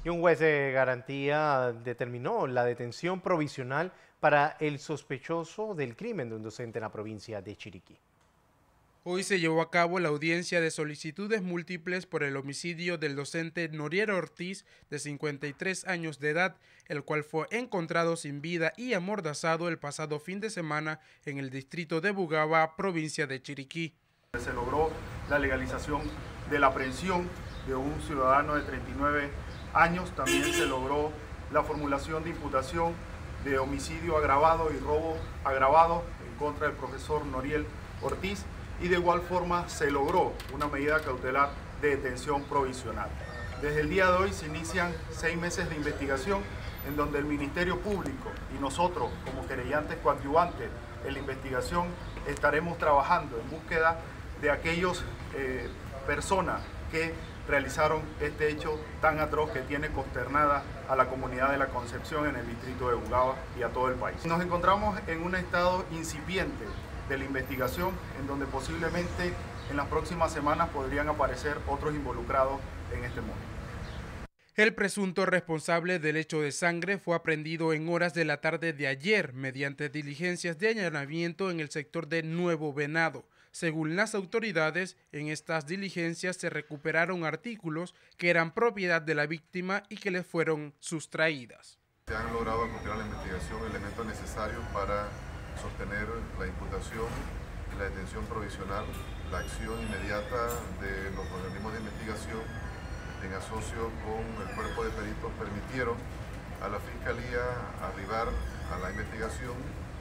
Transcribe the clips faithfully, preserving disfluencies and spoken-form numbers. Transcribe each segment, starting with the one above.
Y un juez de garantía determinó la detención provisional para el sospechoso del crimen de un docente en la provincia de Chiriquí. Hoy se llevó a cabo la audiencia de solicitudes múltiples por el homicidio del docente Noriel Ortiz, de cincuenta y tres años de edad, el cual fue encontrado sin vida y amordazado el pasado fin de semana en el distrito de Bugaba, provincia de Chiriquí. Se logró la legalización de la aprehensión de un ciudadano de treinta y nueve años. También se logró la formulación de imputación de homicidio agravado y robo agravado en contra del profesor Noriel Ortiz, y de igual forma se logró una medida cautelar de detención provisional. Desde el día de hoy se inician seis meses de investigación en donde el Ministerio Público y nosotros como querellantes coadyuvantes en la investigación estaremos trabajando en búsqueda de aquellas eh, personas que realizaron este hecho tan atroz que tiene consternada a la comunidad de La Concepción en el distrito de Bugaba y a todo el país. Nos encontramos en un estado incipiente de la investigación, en donde posiblemente en las próximas semanas podrían aparecer otros involucrados en este mundo. El presunto responsable del hecho de sangre fue aprehendido en horas de la tarde de ayer mediante diligencias de allanamiento en el sector de Nuevo Venado. Según las autoridades, en estas diligencias se recuperaron artículos que eran propiedad de la víctima y que le fueron sustraídas. Se han logrado acoger a la investigación elementos necesarios para sostener la imputación y la detención provisional, la acción inmediata de los organismos de investigación en asocio con el cuerpo de peritos permitieron a la Fiscalía arribar a la investigación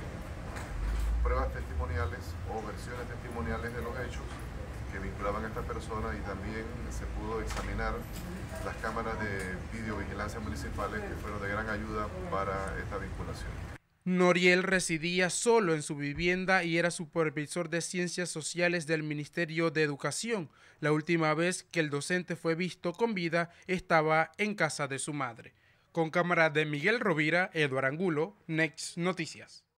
pruebas testimoniales o versiones testimoniales de los hechos que vinculaban a esta persona, y también se pudo examinar las cámaras de videovigilancia municipales que fueron de gran ayuda para esta vinculación. Noriel residía solo en su vivienda y era supervisor de Ciencias Sociales del Ministerio de Educación. La última vez que el docente fue visto con vida estaba en casa de su madre. Con cámara de Miguel Rovira, Eduardo Angulo, Next Noticias.